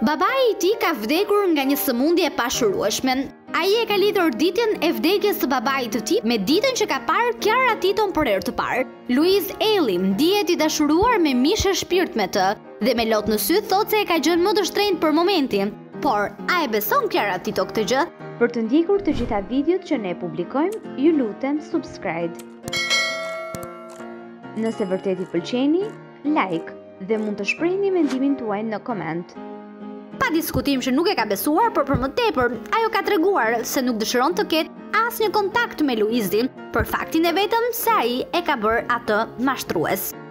Babai i tij ka vdekur nga një sëmundje e pashurueshme. Ai e ka lidhur ditën e vdekjes së babait të tij me ditën që ka parë Kiara Titon për herë të parë. Luiz Ejlli ndihet i dashuruar me mishe shpirt me të dhe me lot në sy thotë se e ka gjënë më të shtrenjtë për momentin. Por a e beson Kiara Titon këtë gjë? Për të ndjekur të gjitha videot që ne publikojmë, ju lutem subscribe. Nëse vërtet i pëlqeni, like dhe mund të shprehni mendimin tuaj në koment. Pa diskutim që nuk e ka besuar, por për më tepër, ajo ka treguar se nuk dëshiron të ketë asnjë kontakt me Luizin, për faktin e vetëm se ai e ka bërë atë mashtrues.